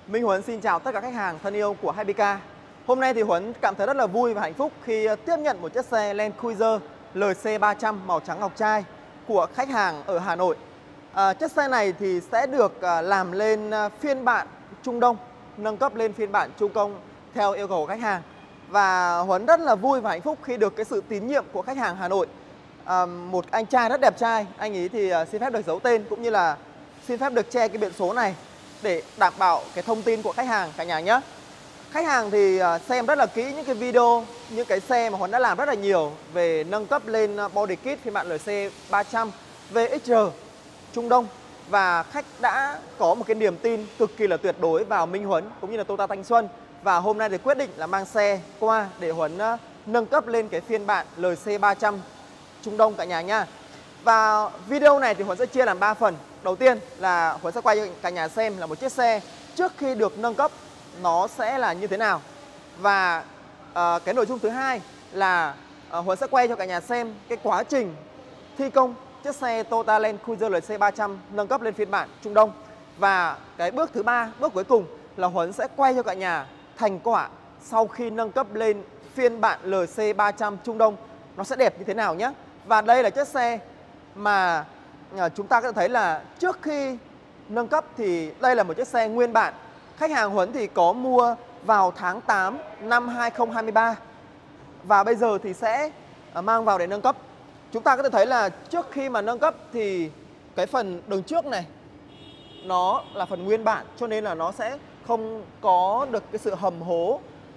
Minh Huấn xin chào tất cả khách hàng thân yêu của Happycar. Hôm nay thì Huấn cảm thấy rất là vui và hạnh phúc khi tiếp nhận một chiếc xe Land Cruiser LC300 màu trắng ngọc trai của khách hàng ở Hà Nội. Chiếc xe này thì sẽ được làm lên phiên bản Trung Đông, nâng cấp lên phiên bản Trung Công theo yêu cầu của khách hàng. Và Huấn rất là vui và hạnh phúc khi được cái sự tín nhiệm của khách hàng Hà Nội. Một anh trai rất đẹp trai, anh ấy thì xin phép được giấu tên cũng như là xin phép được che cái biển số này để đảm bảo cái thông tin của khách hàng cả nhà nhé. Khách hàng thì xem rất là kỹ những cái video, những cái xe mà Huấn đã làm rất là nhiều về nâng cấp lên body kit phiên bản LC300 VXR Trung Đông. Và khách đã có một cái niềm tin cực kỳ là tuyệt đối vào Minh Huấn cũng như là Toyota Thanh Xuân. Và hôm nay thì quyết định là mang xe qua để Huấn nâng cấp lên cái phiên bản LC300 Trung Đông cả nhà nha. Và video này thì Huấn sẽ chia làm 3 phần. Đầu tiên là Huấn sẽ quay cho cả nhà xem là một chiếc xe trước khi được nâng cấp nó sẽ là như thế nào. Và cái nội dung thứ hai là Huấn sẽ quay cho cả nhà xem cái quá trình thi công chiếc xe Toyota Land Cruiser LC300 nâng cấp lên phiên bản Trung Đông. Và cái bước thứ ba, bước cuối cùng là Huấn sẽ quay cho cả nhà thành quả sau khi nâng cấp lên phiên bản LC300 Trung Đông nó sẽ đẹp như thế nào nhé. Và đây là chiếc xe mà chúng ta có thể thấy là trước khi nâng cấp thì đây là một chiếc xe nguyên bản. Khách hàng Huấn thì có mua vào tháng 8 năm 2023 và bây giờ thì sẽ mang vào để nâng cấp. Chúng ta có thể thấy là trước khi mà nâng cấp thì cái phần đường trước này nó là phần nguyên bản, cho nên là nó sẽ không có được cái sự hầm hố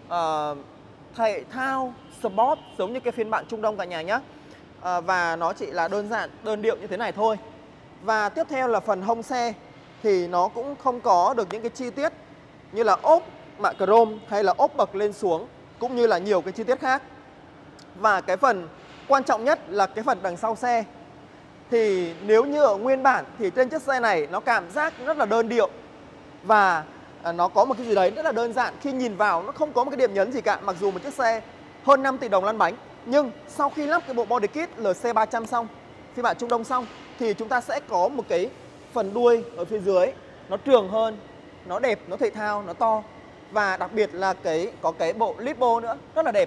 thể thao sport giống như cái phiên bản Trung Đông cả nhà nhé. Và nó chỉ là đơn giản, đơn điệu như thế này thôi. Và tiếp theo là phần hông xe thì nó cũng không có được những cái chi tiết như là ốp mạ chrome hay là ốp bậc lên xuống cũng như là nhiều cái chi tiết khác. Và cái phần quan trọng nhất là cái phần đằng sau xe. Thì nếu như ở nguyên bản thì trên chiếc xe này nó cảm giác rất là đơn điệu và nó có một cái gì đấy rất là đơn giản. Khi nhìn vào nó không có một cái điểm nhấn gì cả, mặc dù một chiếc xe hơn 5 tỷ đồng lăn bánh. Nhưng sau khi lắp cái bộ body kit LC300 xong, phiên bản Trung Đông xong, thì chúng ta sẽ có một cái phần đuôi ở phía dưới nó trường hơn, nó đẹp, nó thể thao, nó to. Và đặc biệt là có cái bộ lipo nữa, rất là đẹp.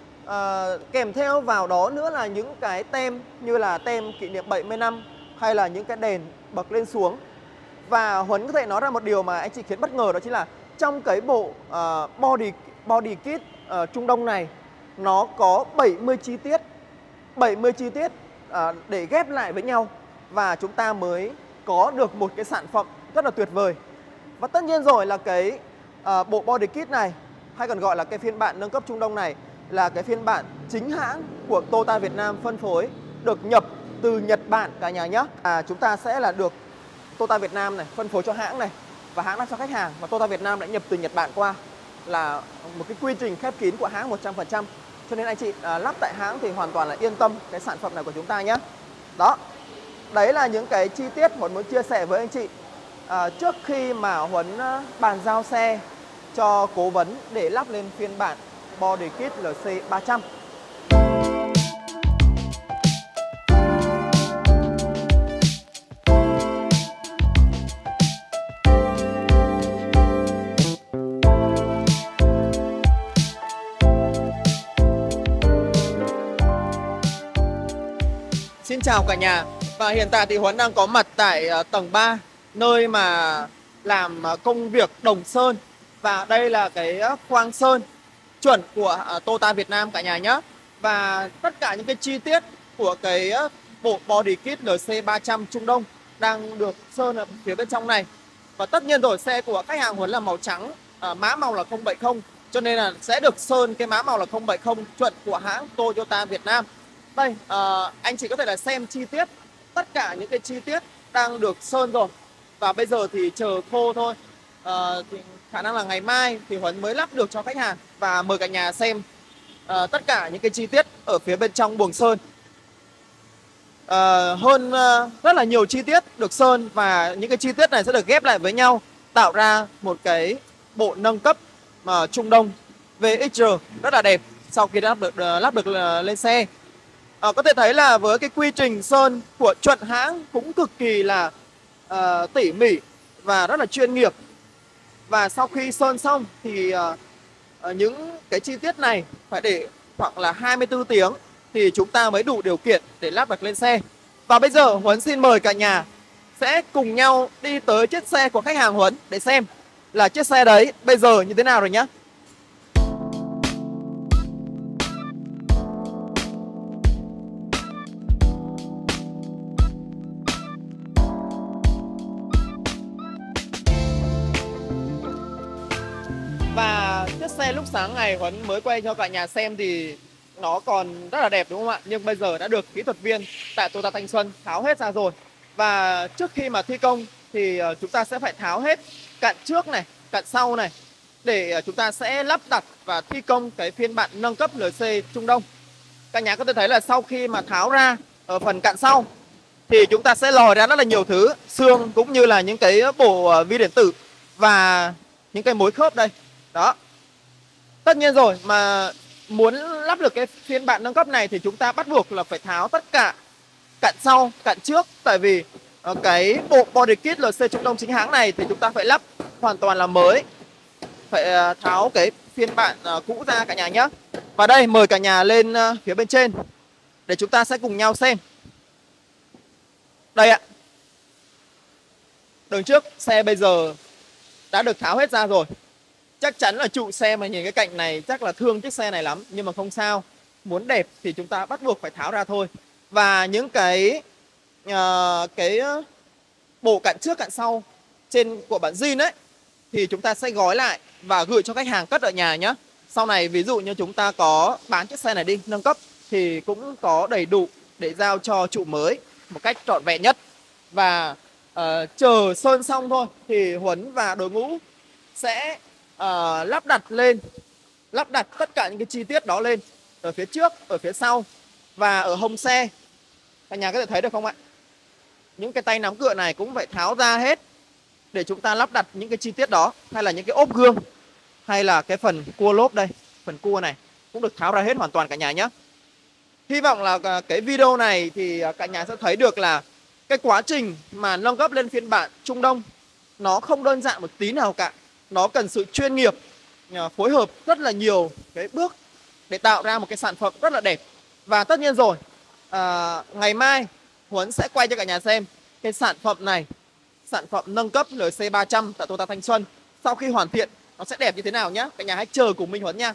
Kèm theo vào đó nữa là những cái tem như là tem kỷ niệm 70 năm hay là những cái đèn bậc lên xuống. Và Huấn có thể nói ra một điều mà anh chị khiến bất ngờ, đó chính là trong cái bộ body kit Trung Đông này nó có 70 chi tiết. 70 chi tiết để ghép lại với nhau và chúng ta mới có được một cái sản phẩm rất là tuyệt vời. Và tất nhiên rồi là cái bộ body kit này, hay còn gọi là cái phiên bản nâng cấp Trung Đông này, là cái phiên bản chính hãng của Toyota Việt Nam phân phối, được nhập từ Nhật Bản cả nhà nhé. Chúng ta sẽ là được Toyota Việt Nam này phân phối cho hãng này, và hãng đã cho khách hàng, và Toyota Việt Nam đã nhập từ Nhật Bản qua, là một cái quy trình khép kín của hãng 100%. Cho nên anh chị lắp tại hãng thì hoàn toàn là yên tâm cái sản phẩm này của chúng ta nhé. Đó, đấy là những cái chi tiết Huấn muốn chia sẻ với anh chị trước khi mà Huấn bàn giao xe cho cố vấn để lắp lên phiên bản body kit LC300. Xin chào cả nhà. Và hiện tại thì Huấn đang có mặt tại tầng 3, nơi mà làm công việc đồng sơn. Và đây là cái khoang sơn chuẩn của Toyota Việt Nam cả nhà nhé. Và tất cả những cái chi tiết của cái bộ body kit LC300 Trung Đông đang được sơn ở phía bên trong này. Và tất nhiên rồi, xe của khách hàng Huấn là màu trắng, mã màu là 070, cho nên là sẽ được sơn cái mã màu là 070 chuẩn của hãng Toyota Việt Nam. Đây, anh chị có thể là xem chi tiết, tất cả những cái chi tiết đang được sơn rồi. Và bây giờ thì chờ khô thôi. Thì khả năng là ngày mai thì Huấn mới lắp được cho khách hàng. Và mời cả nhà xem tất cả những cái chi tiết ở phía bên trong buồng sơn. Rất là nhiều chi tiết được sơn, và những cái chi tiết này sẽ được ghép lại với nhau tạo ra một cái bộ nâng cấp Trung Đông VXR rất là đẹp sau khi đã lắp được lên xe. Có thể thấy là với cái quy trình sơn của chuẩn hãng cũng cực kỳ là tỉ mỉ và rất là chuyên nghiệp. Và sau khi sơn xong thì những cái chi tiết này phải để khoảng là 24 tiếng thì chúng ta mới đủ điều kiện để lắp đặt lên xe. Và bây giờ Huấn xin mời cả nhà sẽ cùng nhau đi tới chiếc xe của khách hàng Huấn để xem là chiếc xe đấy bây giờ như thế nào rồi nhé. Và chiếc xe lúc sáng ngày Huấn mới quay cho cả nhà xem thì nó còn rất là đẹp đúng không ạ? Nhưng bây giờ đã được kỹ thuật viên tại Toyota Thanh Xuân tháo hết ra rồi. Và trước khi mà thi công thì chúng ta sẽ phải tháo hết cạnh trước này, cạnh sau này để chúng ta sẽ lắp đặt và thi công cái phiên bản nâng cấp LC Trung Đông. Cả nhà có thể thấy là sau khi mà tháo ra ở phần cạnh sau thì chúng ta sẽ lòi ra rất là nhiều thứ, xương cũng như là những cái bộ vi điện tử và những cái mối khớp đây. Đó. Tất nhiên rồi, mà muốn lắp được cái phiên bản nâng cấp này thì chúng ta bắt buộc là phải tháo tất cả cạnh sau, cạnh trước. Tại vì cái bộ body kit LC Trung Đông chính hãng này thì chúng ta phải lắp hoàn toàn là mới. Phải tháo cái phiên bản cũ ra cả nhà nhé. Và đây, mời cả nhà lên phía bên trên để chúng ta sẽ cùng nhau xem. Đây ạ. Đường trước xe bây giờ đã được tháo hết ra rồi. Chắc chắn là chủ xe mà nhìn cái cạnh này chắc là thương chiếc xe này lắm. Nhưng mà không sao, muốn đẹp thì chúng ta bắt buộc phải tháo ra thôi. Và những cái bộ cạnh trước cạnh sau trên của bản zin ấy thì chúng ta sẽ gói lại và gửi cho khách hàng cất ở nhà nhé. Sau này ví dụ như chúng ta có bán chiếc xe này đi nâng cấp thì cũng có đầy đủ để giao cho chủ mới một cách trọn vẹn nhất. Và chờ sơn xong thôi thì Huấn và đội ngũ sẽ lắp đặt tất cả những cái chi tiết đó lên ở phía trước, ở phía sau và ở hông xe. Cả nhà có thể thấy được không ạ? Những cái tay nắm cửa này cũng phải tháo ra hết để chúng ta lắp đặt những cái chi tiết đó, hay là những cái ốp gương, hay là cái phần cua lốp đây, phần cua này cũng được tháo ra hết hoàn toàn cả nhà nhé. Hy vọng là cái video này thì cả nhà sẽ thấy được là cái quá trình mà nâng cấp lên phiên bản Trung Đông nó không đơn giản một tí nào cả. Nó cần sự chuyên nghiệp, phối hợp rất là nhiều cái bước để tạo ra một cái sản phẩm rất là đẹp. Và tất nhiên rồi, ngày mai Huấn sẽ quay cho cả nhà xem cái sản phẩm này, sản phẩm nâng cấp LC300 tại Toyota Thanh Xuân sau khi hoàn thiện nó sẽ đẹp như thế nào nhé. Cả nhà hãy chờ cùng Minh Huấn nha.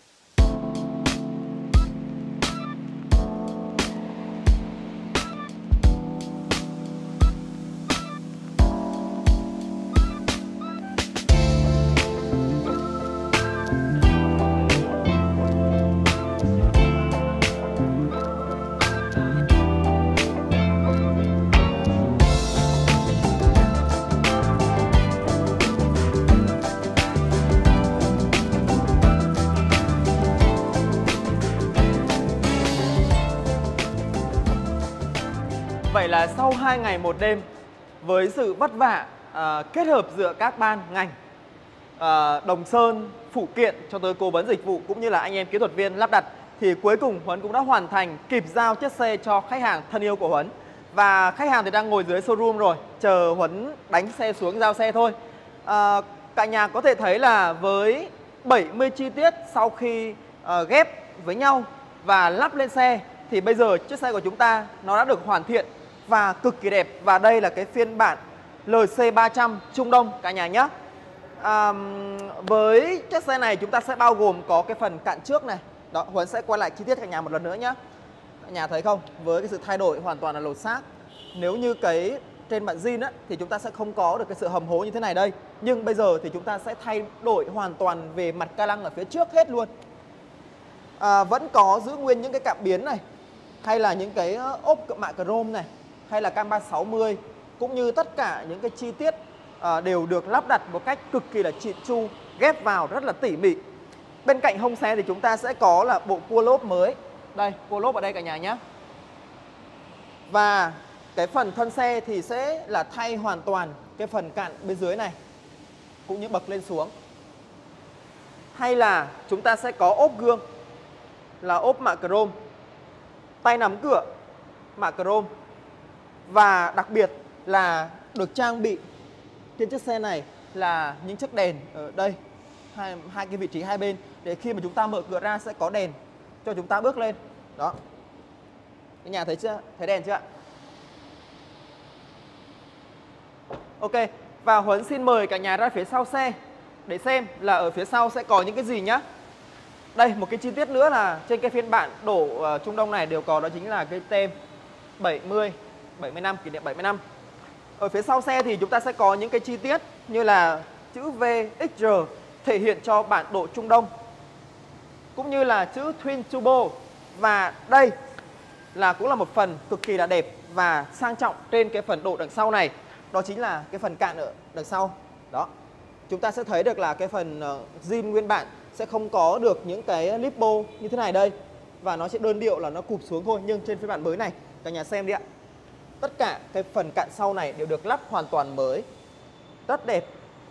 Vậy là sau 2 ngày 1 đêm với sự vất vả kết hợp giữa các ban ngành, đồng sơn, phụ kiện cho tới cố vấn dịch vụ cũng như là anh em kỹ thuật viên lắp đặt thì cuối cùng Huấn cũng đã hoàn thành kịp giao chiếc xe cho khách hàng thân yêu của Huấn. Và khách hàng thì đang ngồi dưới showroom rồi, chờ Huấn đánh xe xuống giao xe thôi. Cả nhà có thể thấy là với 70 chi tiết sau khi ghép với nhau và lắp lên xe thì bây giờ chiếc xe của chúng ta nó đã được hoàn thiện và cực kỳ đẹp. Và đây là cái phiên bản LC300 Trung Đông cả nhà nhé. Với chiếc xe này chúng ta sẽ bao gồm có cái phần cạnh trước này. Đó, Huấn sẽ quay lại chi tiết cả nhà một lần nữa nhé. Cả nhà thấy không? Với cái sự thay đổi hoàn toàn là lột xác. Nếu như cái trên bản zin á thì chúng ta sẽ không có được cái sự hầm hố như thế này đây. Nhưng bây giờ thì chúng ta sẽ thay đổi hoàn toàn về mặt ca lăng ở phía trước hết luôn. Vẫn có giữ nguyên những cái cảm biến này, hay là những cái ốp mạ chrome này, hay là cam 360, cũng như tất cả những cái chi tiết đều được lắp đặt một cách cực kỳ là chỉn chu, ghép vào rất là tỉ mỉ. Bên cạnh hông xe thì chúng ta sẽ có là bộ cua lốp mới. Đây, cua lốp ở đây cả nhà nhé. Và cái phần thân xe thì sẽ là thay hoàn toàn cái phần cạn bên dưới này, cũng như bậc lên xuống. Hay là chúng ta sẽ có ốp gương là ốp mạ chrome, tay nắm cửa mạ chrome. Và đặc biệt là được trang bị trên chiếc xe này là những chiếc đèn ở đây, hai cái vị trí hai bên, để khi mà chúng ta mở cửa ra sẽ có đèn cho chúng ta bước lên. Đó. Cả nhà thấy chưa? Thấy đèn chưa ạ? Ok, và Huấn xin mời cả nhà ra phía sau xe để xem là ở phía sau sẽ có những cái gì nhá. Đây, một cái chi tiết nữa là trên cái phiên bản đổ Trung Đông này đều có, đó chính là cái tem 70 năm, kỷ niệm 70 năm. Ở phía sau xe thì chúng ta sẽ có những cái chi tiết như là chữ VXR thể hiện cho bản độ Trung Đông, cũng như là chữ Twin Turbo. Và đây cũng là một phần cực kỳ là đẹp và sang trọng trên cái phần độ đằng sau này. Đó chính là cái phần cạn ở đằng sau. Đó. Chúng ta sẽ thấy được là cái phần zin nguyên bản sẽ không có được những cái lipo như thế này đây, và nó sẽ đơn điệu là nó cụp xuống thôi. Nhưng trên phiên bản mới này, cả nhà xem đi ạ, tất cả cái phần cạn sau này đều được lắp hoàn toàn mới, rất đẹp.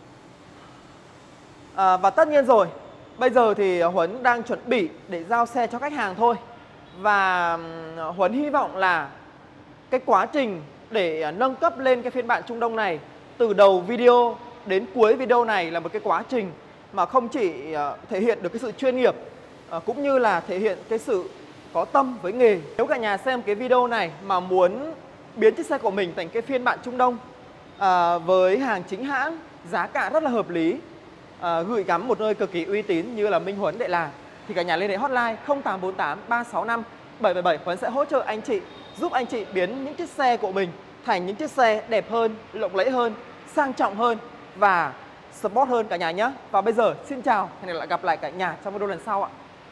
Và tất nhiên rồi, bây giờ thì Huấn đang chuẩn bị để giao xe cho khách hàng thôi. Và Huấn hy vọng là cái quá trình để nâng cấp lên cái phiên bản Trung Đông này, từ đầu video đến cuối video này là một cái quá trình mà không chỉ thể hiện được cái sự chuyên nghiệp, cũng như là thể hiện cái sự có tâm với nghề. Nếu cả nhà xem cái video này mà muốn biến chiếc xe của mình thành cái phiên bản Trung Đông với hàng chính hãng, giá cả rất là hợp lý, gửi gắm một nơi cực kỳ uy tín như là Minh Huấn Đệ Là, thì cả nhà liên hệ hotline 0848 365 777. Huấn sẽ hỗ trợ anh chị, giúp anh chị biến những chiếc xe của mình thành những chiếc xe đẹp hơn, lộng lẫy hơn, sang trọng hơn và sport hơn cả nhà nhé. Và bây giờ xin chào, hẹn gặp lại cả nhà trong video lần sau ạ.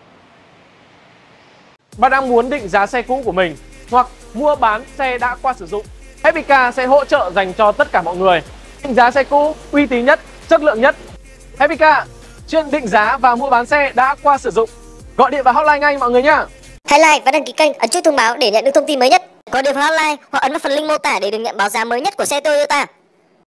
Bạn đang muốn định giá xe cũ của mình hoặc mua bán xe đã qua sử dụng, Happy Car sẽ hỗ trợ dành cho tất cả mọi người. Định giá xe cũ uy tín nhất, chất lượng nhất. Happy Car chuyên định giá và mua bán xe đã qua sử dụng. Gọi điện vào hotline ngay mọi người nhá. Hãy like và đăng ký kênh, ấn chuông thông báo để nhận được thông tin mới nhất. Gọi điện vào hotline hoặc ấn vào phần link mô tả để được nhận báo giá mới nhất của xe Toyota.